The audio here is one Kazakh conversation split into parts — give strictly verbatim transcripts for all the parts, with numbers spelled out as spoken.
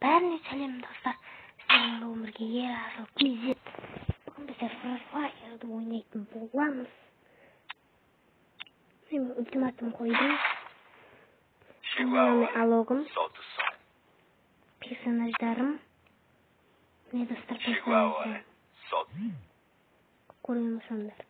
Бәріне сәлем достар. Сіздермен өмірге Ерасыл кз. Бүгін біздер Free Fire'ды ойнайтын боламыз. Мен ультиматум қойдым. Менің алогым. Персонаждарым. Не достар персонаждарым. Көрген сондар.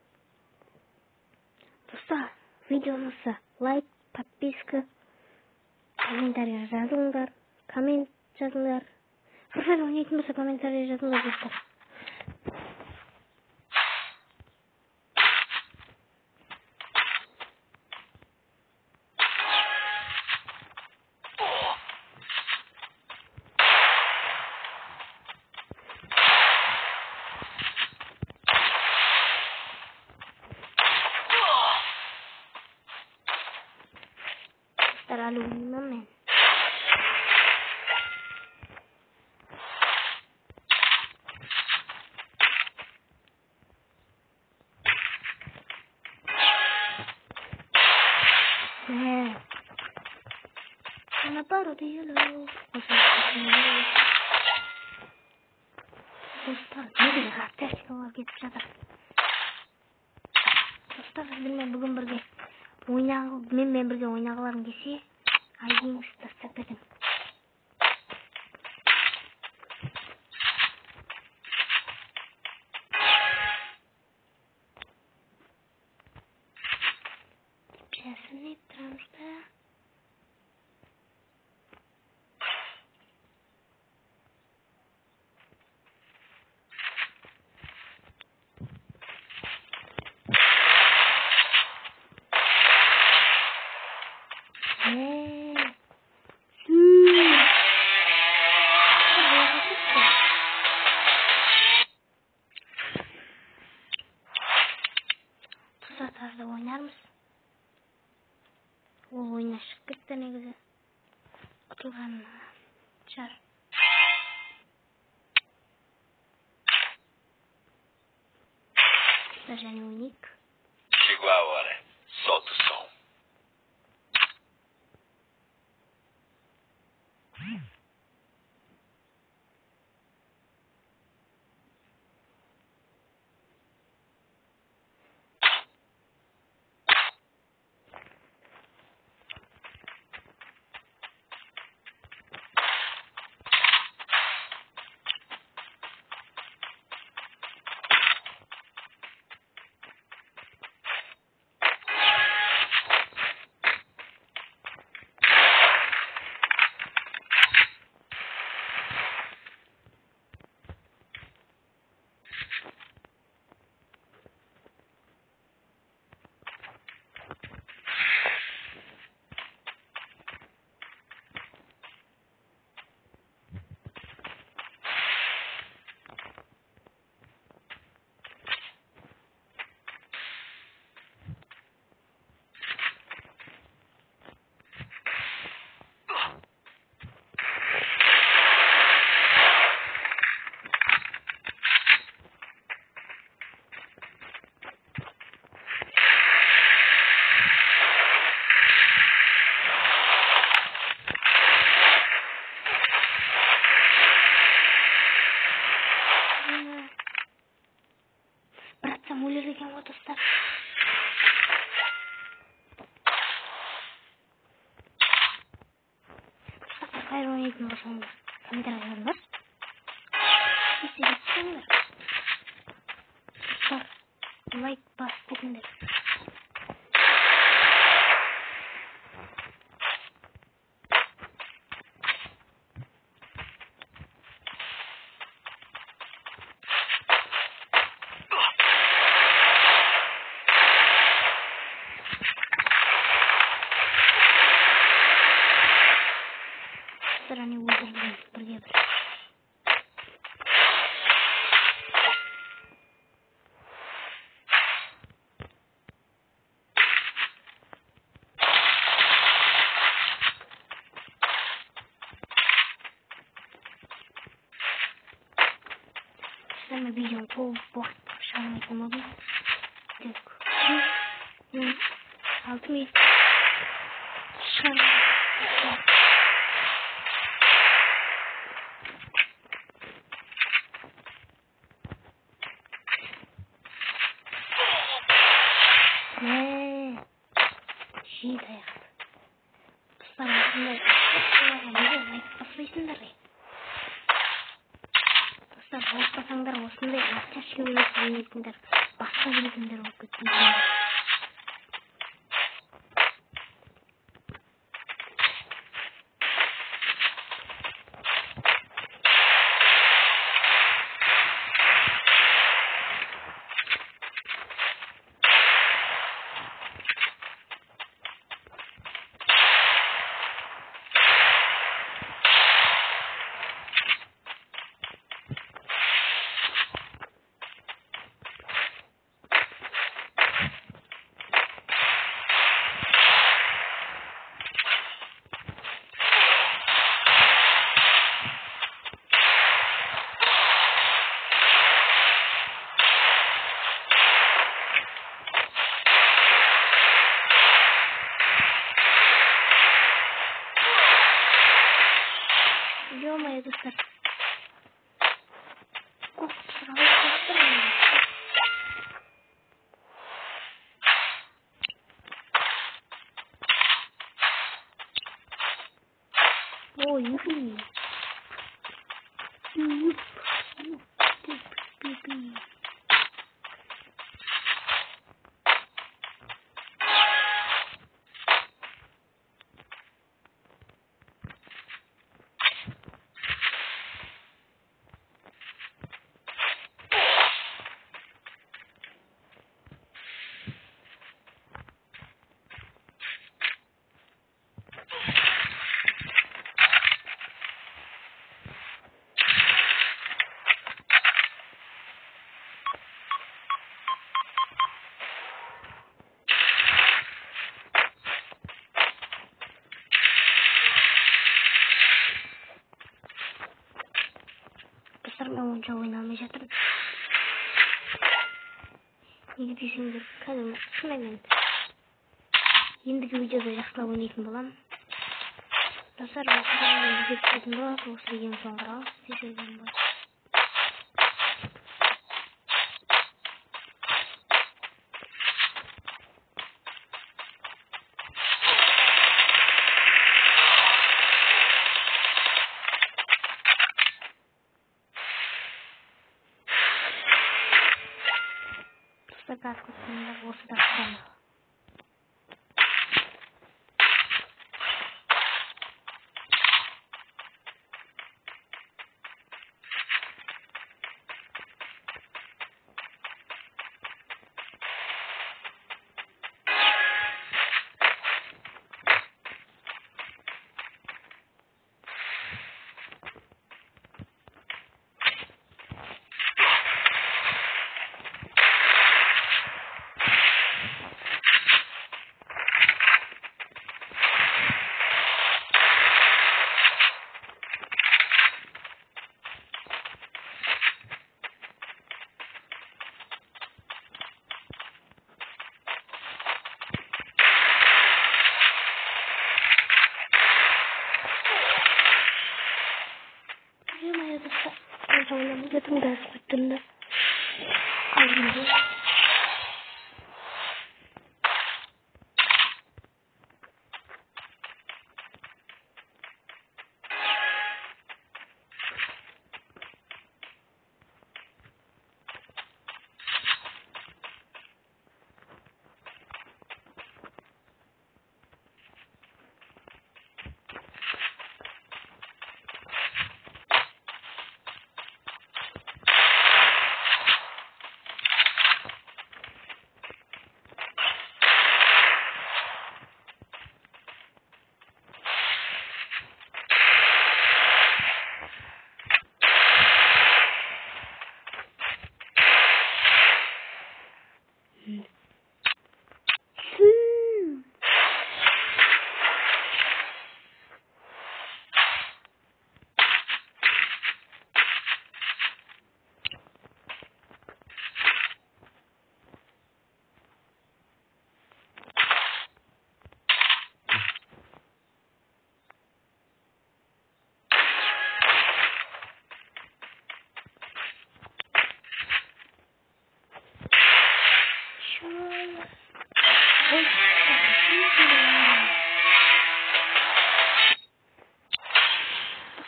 Достар, видеомызға лайк, подписка, комментария жазыңдар. Коммент жазыңдар. Free Fire ойнайтын болса комментария жазыңдар достар. Достар, әлі ойнаймын мен. Она пару делаю. Достар, неге тактикалар кетіп жатыр. Достар, сіздермен бүгін бірге ойнағыл, менімен бірге ойнағыларың келсе, айдеңіз тастап кетің. Жасын еттірамыз да. Tuzatlarda oynarmız. O oyuna çıktık da ne güzel. Oturgan çar. Já nem único. Chegou a hora. Solta o som. Mulher ekan ғой достар. Free Fire ойнайтын болсаңдар, комментария жазыңдар. Естіге түсіңдер. Достар, лайк басып кетіңдер. Они выиграли бірге бір. Сами видео по борт шармайтын мобиль. Так. Алтын шарм. айтыңдар. Достар, айтпасаңдар осындай ақшашки ойнап ойнайтындар, басқа білетіндер болып кеткен. Ё-моё, достар. О, юхи. Юп. Юп. Мен онша ойнамай жатырмын. Неге десеңдер, кәдімгі шынымен ендігі видеода жақсылап ойнайтын боламын. Достар, осыдан видео түсетін болады, осы видеоның соңғы істей жүрген болады. Gaz kutusunda bosu da kalmalı. Oynamı zaten ders kutusunda. Aldım.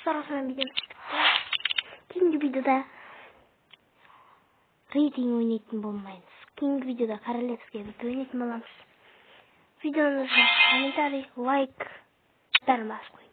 Dostlar, osman videom çıktı. Keyingi videoda rating oynayın bo'lmaymiz. Keyingi videoda Korolevskiy bitta oynayın bo'lamiz. Videomizni kommentariy, like, darmas